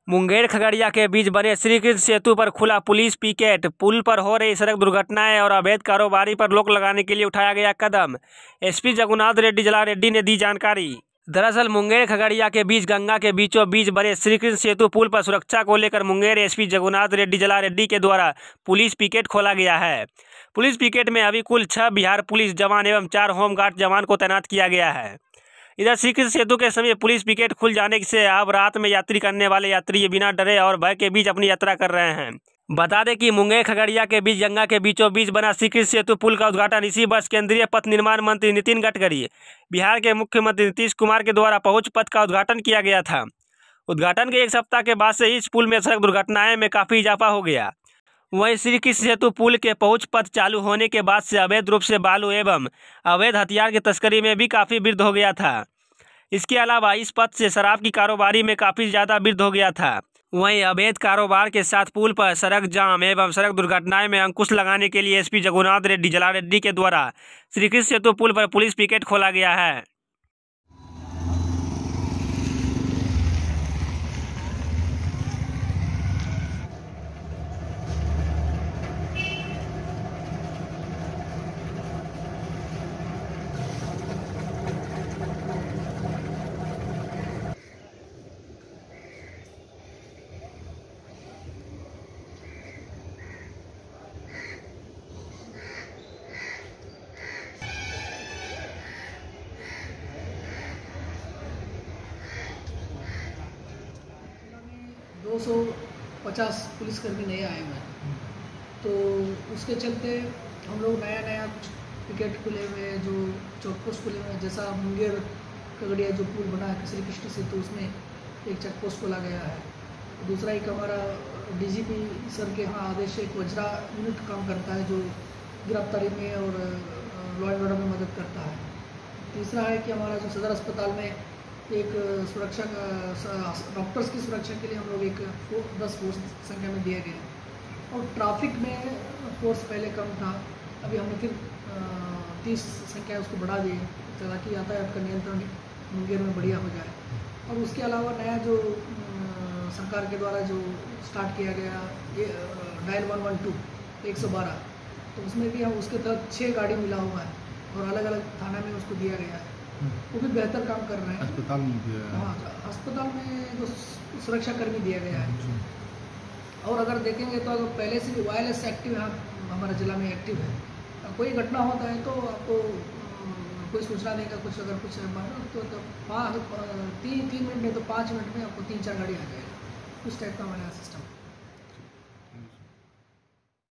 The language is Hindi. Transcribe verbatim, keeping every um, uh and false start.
मुंगेर खगड़िया के बीच बने श्री कृष्ण सेतु पर खुला पुलिस पिकेट। पुल पर हो रही सड़क दुर्घटनाएं और अवैध कारोबारी पर रोक लगाने के लिए उठाया गया कदम। एसपी जगुनाथ रेड्डी जला रेड्डी ने दी जानकारी। दरअसल मुंगेर खगड़िया के बीच गंगा के बीचों बीच बने श्री कृष्ण सेतु पुल पर सुरक्षा को लेकर मुंगेर एसपी जगुनाथ रेड्डी जला रेड्डी के द्वारा पुलिस पिकेट खोला गया है। पुलिस पिकेट में अभी कुल छह बिहार पुलिस जवान एवं चार होमगार्ड जवान को तैनात किया गया है। इधर श्री कृष्ण सेतु के समय पुलिस पिकेट खुल जाने से अब रात में यात्री करने वाले यात्री बिना डरे और भय के बीच अपनी यात्रा कर रहे हैं। बता दें कि मुंगेर खगड़िया के बीच गंगा के बीचों बीच बना श्री कृष्ण सेतु पुल का उद्घाटन इसी वर्ष केंद्रीय पथ निर्माण मंत्री नितिन गडकरी, बिहार के मुख्यमंत्री नीतीश कुमार के द्वारा पहुंच पथ का उद्घाटन किया गया था। उद्घाटन के एक सप्ताह के बाद से इस पुल में सड़क दुर्घटनाएं में काफी इजाफा हो गया। वहीं श्री कृष्ण सेतु पुल के पहुंच पथ चालू होने के बाद से अवैध रूप से बालू एवं अवैध हथियार की तस्करी में भी काफी वृद्धि हो गया था। इसके अलावा इस पथ से शराब की कारोबारी में काफी ज्यादा वृद्धि हो गया था। वहीं अवैध कारोबार के साथ पुल पर सड़क जाम एवं सड़क दुर्घटनाएं में अंकुश लगाने के लिए एसपी जगुनाथ रेड्डी जला रेड्डी के द्वारा श्री कृष्ण सेतु पुल पर पुलिस पिकेट खोला गया है। दो सौ पचास पुलिसकर्मी नए आए हुए हैं, तो उसके चलते हम लोग नया नया कुछ पिकेट खुले हुए हैं, जो चेकपोस्ट खुले हुए हैं। जैसा मुंगेर खगड़िया जो पुल बना है श्री कृष्ण सेतु, तो उसमें एक चेकपोस्ट खोला गया है। दूसरा एक हमारा डीजीपी सर के यहाँ आदेश से एक वज्रा यूनिट काम करता है, जो गिरफ्तारी में और लॉ एंड ऑर्डर में मदद करता है। तीसरा है कि हमारा जो सदर अस्पताल में एक सुरक्षा डॉक्टर्स की सुरक्षा के लिए हम लोग एक दस फोर्स संख्या में दिया गया। और ट्रैफिक में फोर्स पहले कम था, अभी हमने फिर तीस संख्या उसको बढ़ा दी ताकि यातायात का नियंत्रण मुंगेर में बढ़िया हो जाए। और उसके अलावा नया जो सरकार के द्वारा जो स्टार्ट किया गया ये डायल वन वन टू एक सौ बारह, तो उसमें भी हम उसके तहत छः गाड़ी मिला हुआ है और अलग अलग थाना में उसको दिया गया है। वो भी बेहतर काम कर रहे हैं। अस्पताल में दिया है। हाँ, अस्पताल में जो सुरक्षा कर्मी दिया गया है। और अगर देखेंगे तो अगर पहले से भी वायरलेस एक्टिव यहाँ हमारे जिला में एक्टिव है। कोई घटना होता है तो आपको कोई सूचना देगा, कुछ अगर कुछ तो, तो पाँच तीन तीन मिनट में तो पाँच मिनट में आपको तीन चार गाड़ी आ जाएगी। उस टाइप का हमारा सिस्टम।